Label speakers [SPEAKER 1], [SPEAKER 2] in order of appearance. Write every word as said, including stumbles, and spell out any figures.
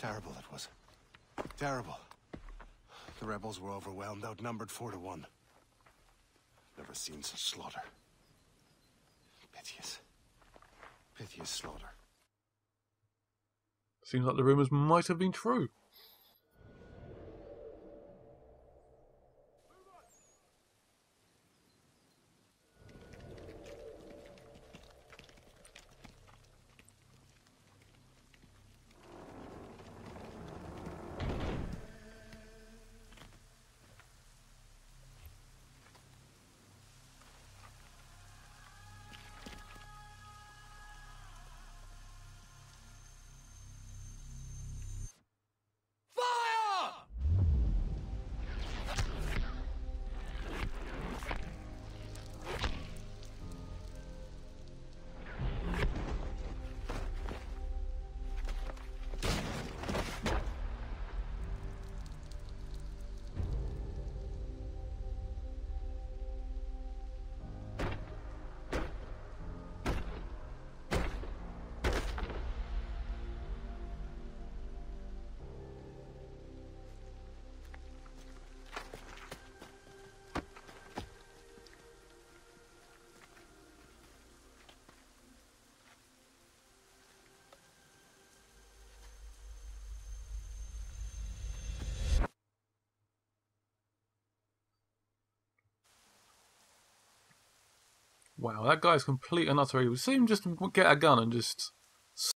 [SPEAKER 1] Terrible it was. Terrible. The rebels were overwhelmed, outnumbered four to one. Never seen such slaughter. Piteous. Piteous slaughter.
[SPEAKER 2] Seems like the rumours might have been true. Wow, that guy's complete and utter evil. See him just get a gun and just